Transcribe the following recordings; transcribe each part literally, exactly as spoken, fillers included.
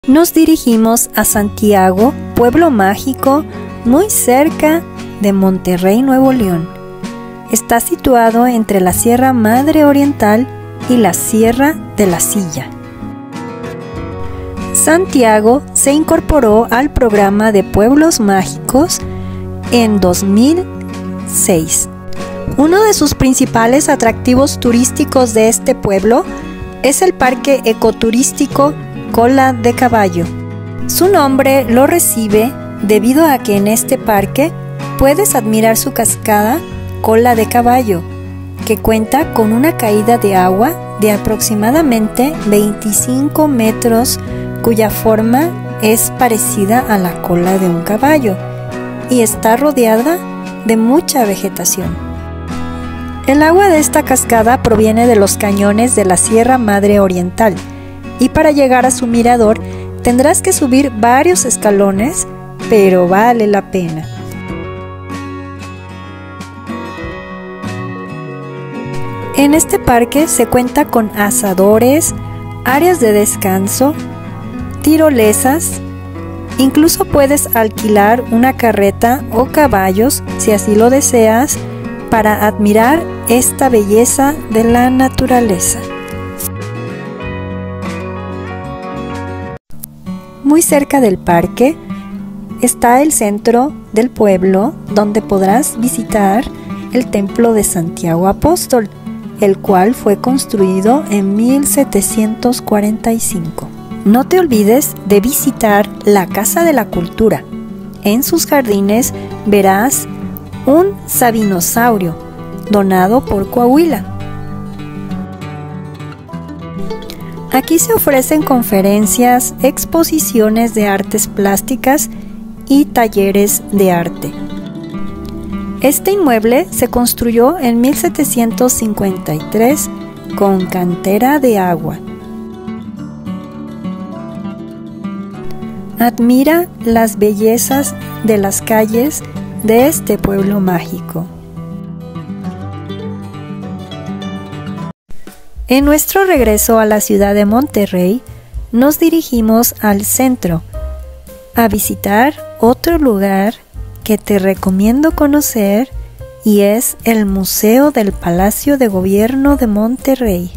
Nos dirigimos a Santiago, pueblo mágico, muy cerca de Monterrey, Nuevo León. Está situado entre la Sierra Madre Oriental y la Sierra de la Silla. Santiago se incorporó al programa de pueblos mágicos en dos mil seis. Uno de sus principales atractivos turísticos de este pueblo es el parque ecoturístico Cola de Caballo. Su nombre lo recibe debido a que en este parque puedes admirar su cascada Cola de Caballo, que cuenta con una caída de agua de aproximadamente veinticinco metros, cuya forma es parecida a la cola de un caballo y está rodeada de mucha vegetación. El agua de esta cascada proviene de los cañones de la Sierra Madre Oriental, y para llegar a su mirador tendrás que subir varios escalones, pero vale la pena. En este parque se cuenta con asadores, áreas de descanso, tirolesas, incluso puedes alquilar una carreta o caballos si así lo deseas para admirar esta belleza de la naturaleza. Muy cerca del parque está el centro del pueblo, donde podrás visitar el templo de Santiago Apóstol, el cual fue construido en mil setecientos cuarenta y cinco. No te olvides de visitar la Casa de la Cultura. En sus jardines verás un sabinosaurio donado por Coahuila. Aquí se ofrecen conferencias, exposiciones de artes plásticas y talleres de arte. Este inmueble se construyó en mil setecientos cincuenta y tres con cantera de agua. Admira las bellezas de las calles de este pueblo mágico. En nuestro regreso a la ciudad de Monterrey, nos dirigimos al centro a visitar otro lugar que te recomiendo conocer, y es el Museo del Palacio de Gobierno de Monterrey.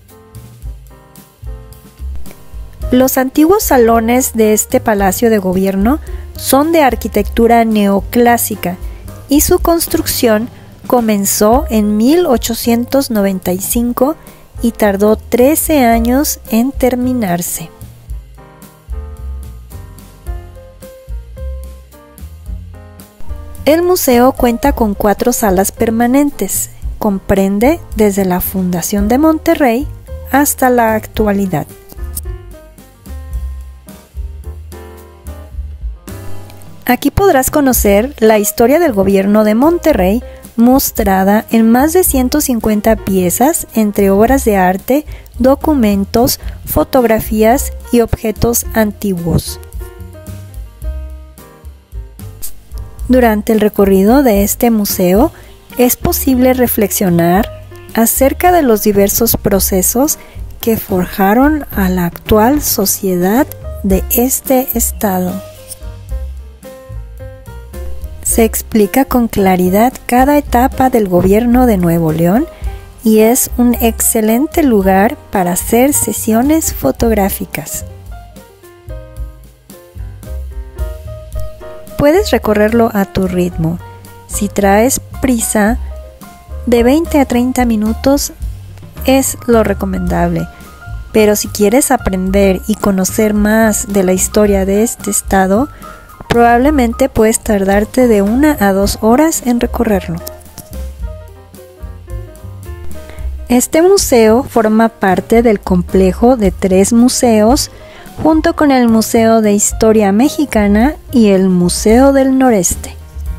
Los antiguos salones de este Palacio de Gobierno son de arquitectura neoclásica y su construcción comenzó en mil ochocientos noventa y cinco y tardó trece años en terminarse. El museo cuenta con cuatro salas permanentes. Comprende desde la fundación de Monterrey hasta la actualidad. Aquí podrás conocer la historia del gobierno de Monterrey, mostrada en más de ciento cincuenta piezas entre obras de arte, documentos, fotografías y objetos antiguos. Durante el recorrido de este museo es posible reflexionar acerca de los diversos procesos que forjaron a la actual sociedad de este estado. Se explica con claridad cada etapa del gobierno de Nuevo León y es un excelente lugar para hacer sesiones fotográficas. Puedes recorrerlo a tu ritmo. Si traes prisa, de veinte a treinta minutos es lo recomendable. Pero si quieres aprender y conocer más de la historia de este estado, probablemente puedes tardarte de una a dos horas en recorrerlo. Este museo forma parte del complejo de tres museos, junto con el Museo de Historia Mexicana y el Museo del Noreste.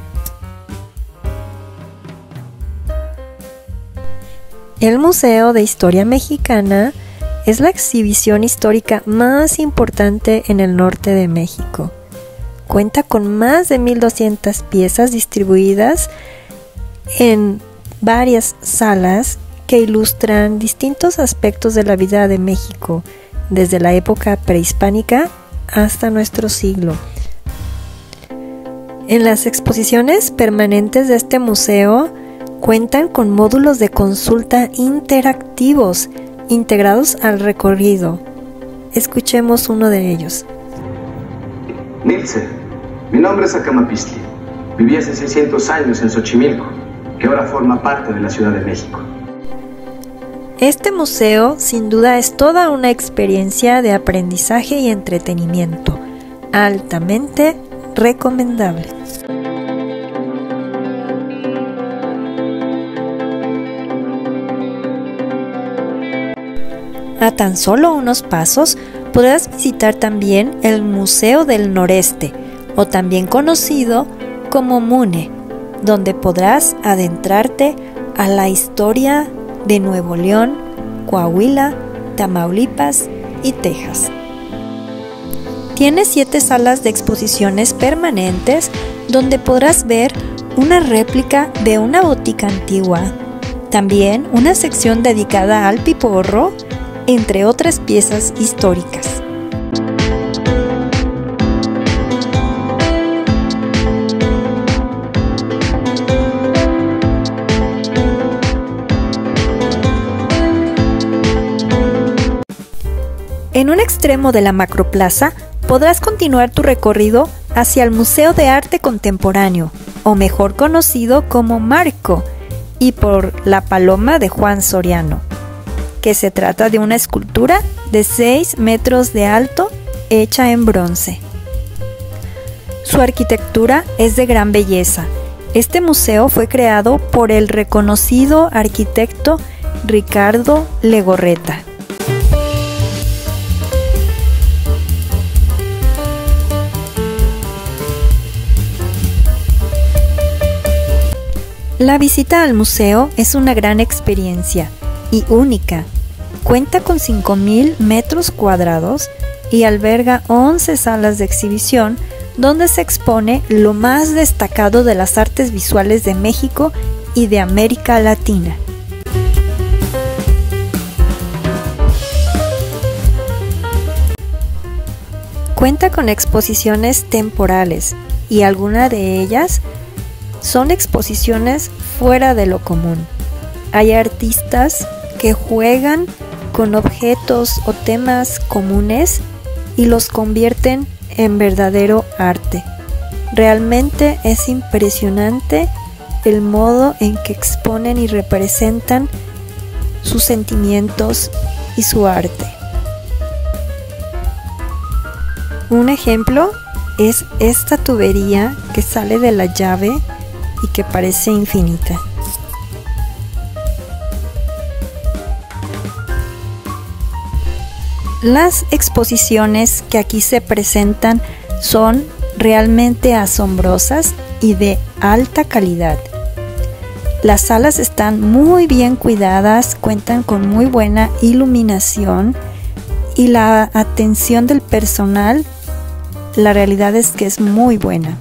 El Museo de Historia Mexicana es la exhibición histórica más importante en el norte de México. Cuenta con más de mil doscientas piezas distribuidas en varias salas que ilustran distintos aspectos de la vida de México, desde la época prehispánica hasta nuestro siglo. En las exposiciones permanentes de este museo cuentan con módulos de consulta interactivos integrados al recorrido. Escuchemos uno de ellos. Nilce, mi nombre es Acamapistli. Viví hace seiscientos años en Xochimilco, que ahora forma parte de la Ciudad de México. Este museo sin duda es toda una experiencia de aprendizaje y entretenimiento, altamente recomendable. A tan solo unos pasos podrás visitar también el Museo del Noreste, o también conocido como MUNE, donde podrás adentrarte a la historia de Nuevo León, Coahuila, Tamaulipas y Texas. Tiene siete salas de exposiciones permanentes donde podrás ver una réplica de una botica antigua, también una sección dedicada al piporro, entre otras piezas históricas. En un extremo de la macroplaza podrás continuar tu recorrido hacia el Museo de Arte Contemporáneo, o mejor conocido como Marco, y por la Paloma de Juan Soriano, que se trata de una escultura de seis metros de alto hecha en bronce. Su arquitectura es de gran belleza. Este museo fue creado por el reconocido arquitecto Ricardo Legorreta. La visita al museo es una gran experiencia y única. Cuenta con cinco mil metros cuadrados y alberga once salas de exhibición donde se expone lo más destacado de las artes visuales de México y de América Latina. Cuenta con exposiciones temporales y algunas de ellas son exposiciones fuera de lo común. Hay artistas que juegan con objetos o temas comunes y los convierten en verdadero arte. Realmente es impresionante el modo en que exponen y representan sus sentimientos y su arte. Un ejemplo es esta tubería que sale de la llave y que parece infinita. Las exposiciones que aquí se presentan son realmente asombrosas y de alta calidad. Las salas están muy bien cuidadas, cuentan con muy buena iluminación y la atención del personal, la realidad es que es muy buena.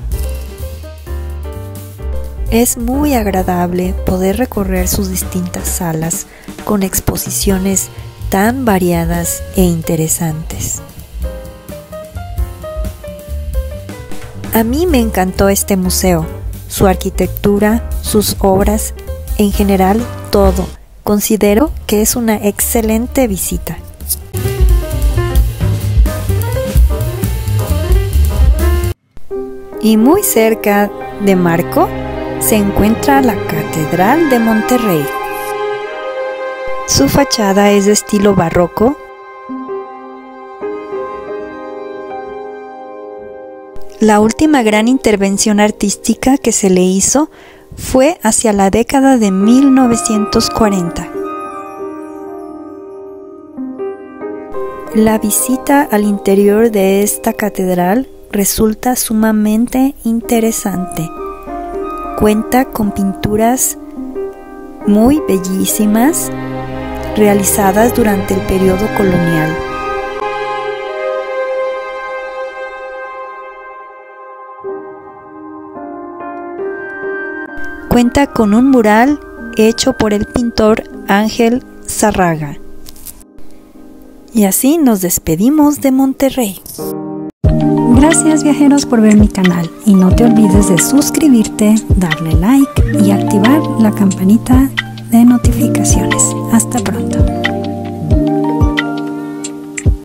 Es muy agradable poder recorrer sus distintas salas con exposiciones tan variadas e interesantes. A mí me encantó este museo, su arquitectura, sus obras, en general todo. Considero que es una excelente visita. Y muy cerca de Marco se encuentra la Catedral de Monterrey. Su fachada es de estilo barroco. La última gran intervención artística que se le hizo fue hacia la década de mil novecientos cuarenta. La visita al interior de esta catedral resulta sumamente interesante. Cuenta con pinturas muy bellísimas realizadas durante el periodo colonial. Cuenta con un mural hecho por el pintor Ángel Zárraga. Y así nos despedimos de Monterrey. Gracias viajeros por ver mi canal y no te olvides de suscribirte, darle like y activar la campanita de notificaciones. Hasta pronto.